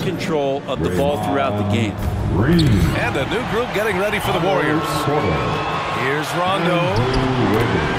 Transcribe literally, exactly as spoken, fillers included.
control of the ball throughout the game. And a new group getting ready for the Warriors. Here's Rondo.